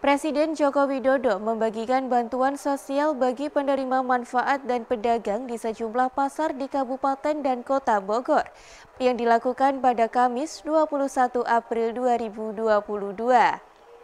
Presiden Joko Widodo membagikan bantuan sosial bagi penerima manfaat dan pedagang di sejumlah pasar di Kabupaten dan Kota Bogor yang dilakukan pada Kamis 21 April 2022.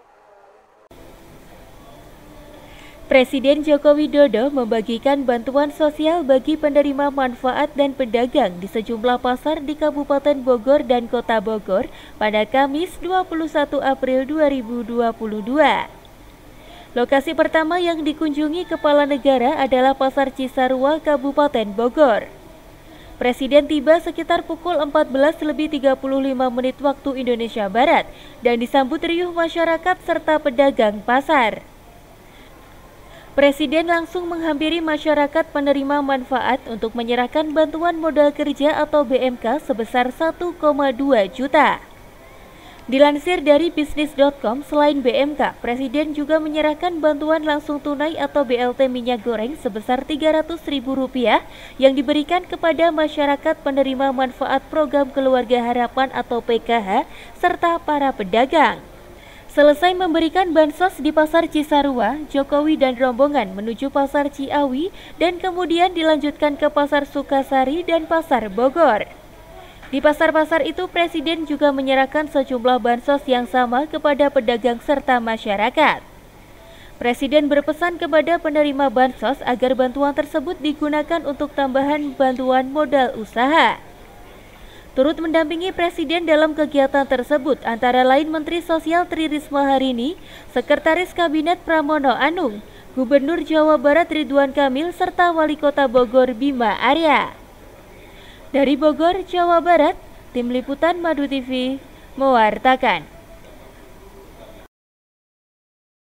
Presiden Joko Widodo membagikan bantuan sosial bagi penerima manfaat dan pedagang di sejumlah pasar di Kabupaten Bogor dan Kota Bogor pada Kamis 21 April 2022. Lokasi pertama yang dikunjungi Kepala Negara adalah Pasar Cisarua, Kabupaten Bogor. Presiden tiba sekitar pukul 14.35 waktu Indonesia Barat dan disambut riuh masyarakat serta pedagang pasar. Presiden langsung menghampiri masyarakat penerima manfaat untuk menyerahkan bantuan modal kerja atau BMK sebesar 1,2 juta. Dilansir dari bisnis.com, selain BMK, Presiden juga menyerahkan bantuan langsung tunai atau BLT minyak goreng sebesar Rp300.000 yang diberikan kepada masyarakat penerima manfaat program Keluarga Harapan atau PKH serta para pedagang. Selesai memberikan bansos di Pasar Cisarua, Jokowi dan rombongan menuju Pasar Ciawi dan kemudian dilanjutkan ke Pasar Sukasari dan Pasar Bogor. Di pasar-pasar itu Presiden juga menyerahkan sejumlah bansos yang sama kepada pedagang serta masyarakat. Presiden berpesan kepada penerima bansos agar bantuan tersebut digunakan untuk tambahan bantuan modal usaha. Turut mendampingi Presiden dalam kegiatan tersebut antara lain Menteri Sosial Tri Risma Harini, Sekretaris Kabinet Pramono Anung, Gubernur Jawa Barat Ridwan Kamil, serta Wali Kota Bogor Bima Arya. Dari Bogor, Jawa Barat, Tim Liputan Madu TV mewartakan.